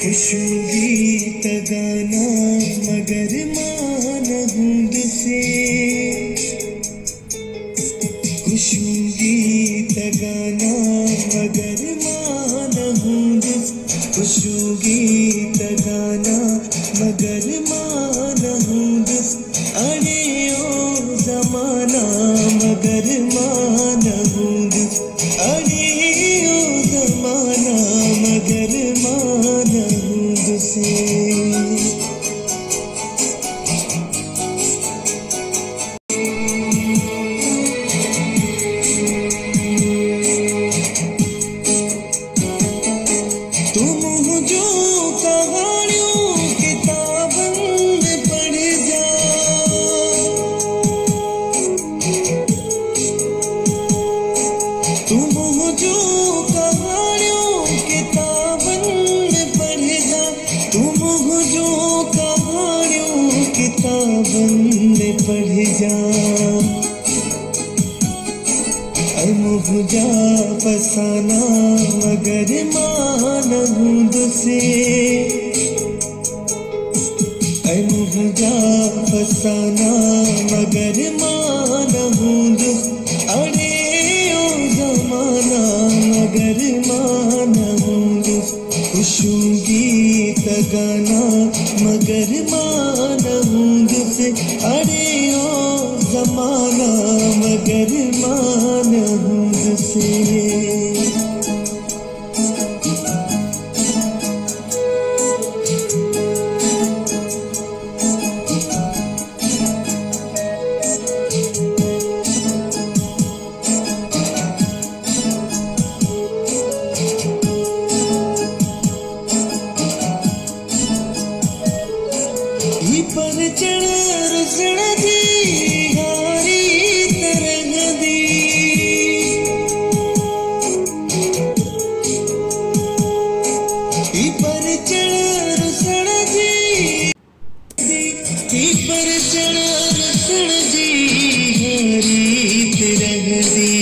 खुशू गीत गाना मगर मान हूंद से, खुशू गीत गाना मगर मान हूंद, खुशू गीत गाना मगर मान हूंद, अरे ओ ज़माना मगर मान हूंद, अरे ओ ज़माना मगर मान हूंद से। मुझा फसाना मगर मान हूंद से, मुझा फसाना मगर मान हूंद, अरे ओ ज़माना मगर मान हूंद, खुशू गीत गाना मगर मान हूंद से, अरे ओ ज़माना मगर मान हूंद से। पर चढ़ रुसण दी हारी तरंग दी, पर चढ़ रुसण दी, पर चढ़ रुसण दी हारी तरंग दी,